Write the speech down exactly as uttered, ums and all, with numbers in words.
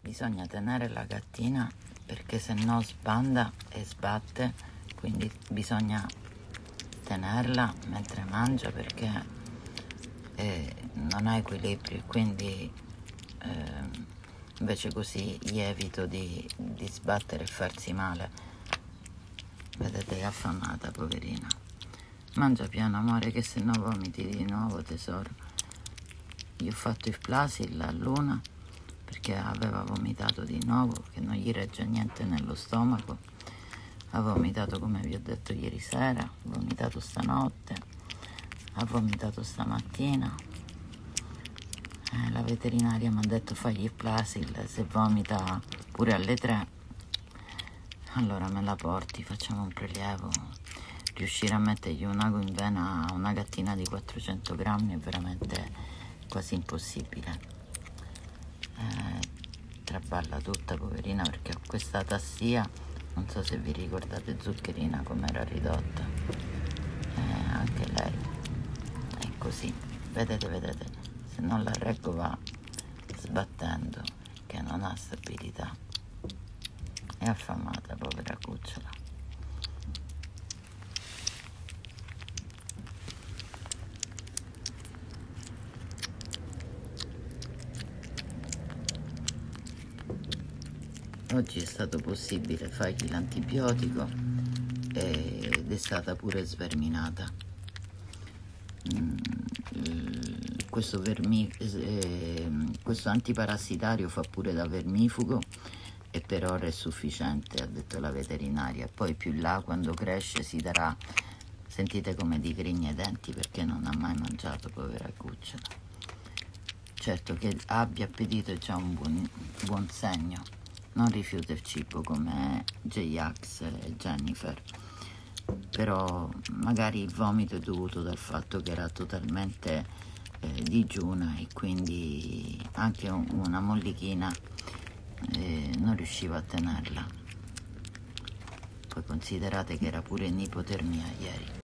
bisogna tenere la gattina perché se no sbanda e sbatte, quindi bisogna tenerla mentre mangia perché eh, non ha equilibrio, quindi eh, invece così gli evito di, di sbattere e farsi male. Vedete, è affamata, poverina. Mangia piano, amore, che se no vomiti di nuovo, tesoro. Gli ho fatto il Plasil a Luna perché aveva vomitato di nuovo, che non gli regge niente nello stomaco. Ha vomitato come vi ho detto ieri sera, ha vomitato stanotte, ha vomitato stamattina. Eh, la veterinaria mi ha detto fagli il Plasil, se vomita pure alle tre, allora me la porti, facciamo un prelievo. Riuscire a mettergli un ago in vena a una gattina di quattrocento grammi è veramente quasi impossibile. Eh, traballa tutta, poverina, perché ho questa tassia, non so se vi ricordate Zuccherina com'era ridotta. Eh, anche lei è così, vedete, vedete, se non la reggo va sbattendo, che non ha stabilità. È affamata, povera cucciola. Oggi è stato possibile fargli l'antibiotico ed è stata pure sverminata. Mm, questo, vermi, eh, questo antiparassitario fa pure da vermifugo e per ora è sufficiente, ha detto la veterinaria. Poi più in là, quando cresce, si darà. Sentite come digrigna i denti perché non ha mai mangiato, povera cucciola. Certo, che abbia appetito è già un buon, buon segno. Non rifiuta il cibo come J-Ax e Jennifer, però magari il vomito è dovuto dal fatto che era totalmente eh, digiuna e quindi anche un, una mollichina eh, non riusciva a tenerla. Poi considerate che era pure in ipotermia ieri.